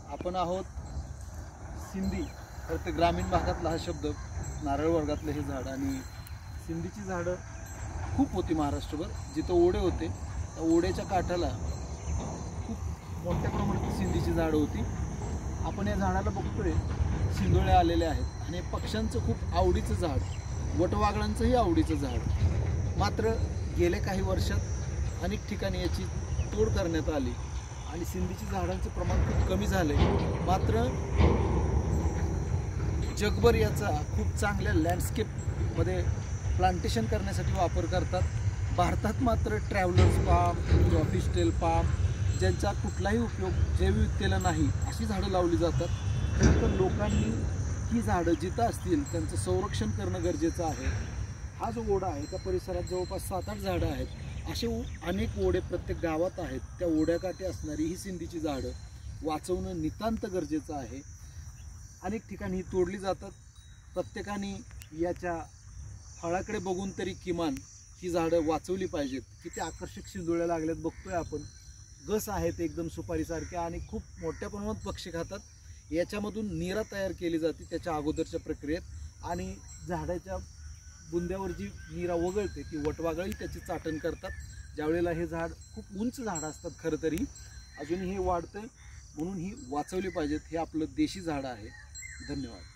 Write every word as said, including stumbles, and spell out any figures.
आपण आहोत सिंधी, तर ते ग्रामीण भागातला हा शब्द, नारळ वर्गातलं हे झाड. आणि सिंधीची झाडं खूप होती महाराष्ट्रभर. जिथं ओढे होते त्या ओढ्याच्या काठाला खूप मोठ्या प्रमाणात सिंधीची झाडं होती. आपण या झाडाला बघतोय शिंदोळे आलेले आहेत आणि पक्ष्यांचं खूप आवडीचं झाड, वटवाघळांचंही आवडीचं झाड. मात्र गेल्या काही वर्षात अनेक ठिकाणी याची तोड करण्यात आली आणि सिंधीची झाडांचं प्रमाण खूप कमी झाले. मात्र जगभर याचा खूप चांगल्या लँडस्केपमध्ये प्लांटेशन करण्यासाठी वापर करतात. भारतात मात्र ट्रॅव्हलर्स पाम, ऑफिस्टेल पाम, ज्यांचा कुठलाही उपयोग जैवविविधतेला नाही, अशी झाडं लावली जातात. खरं तर लोकांनी ही झाडं जिथं असतील त्यांचं संरक्षण करणं गरजेचं आहे. हा जो ओढा आहे त्या परिसरात जवळपास सात आठ झाडं आहेत. असे अनेक ओढे प्रत्येक गावात आहेत. त्या ओढ्याकाठी असणारी ही सिंधीची झाडं वाचवणं नितांत गरजेचं आहे. अनेक ठिकाणी ही तोडली जातात. प्रत्येकाने याच्या फळाकडे बघून तरी किमान ही झाडं वाचवली पाहिजेत. किती आकर्षक शिंदोळ्या लागल्यात बघतोय आपण. गस आहेत एकदम सुपारीसारख्या आणि खूप मोठ्या प्रमाणात पक्षी खातात. याच्यामधून नीरा तयार केली जाते त्याच्या अगोदरच्या प्रक्रियेत आणि झाडाच्या बुंद्यावर जी नीरा वगळते ती वटवाघळी त्याची चाटण करतात. ज्यावेळेला हे झाड खूप उंच झाडं असतात, खरं तरी अजूनही हे वाढतं, म्हणून ही वाचवली पाहिजेत. हे आपलं देशी झाड आहे. धन्यवाद.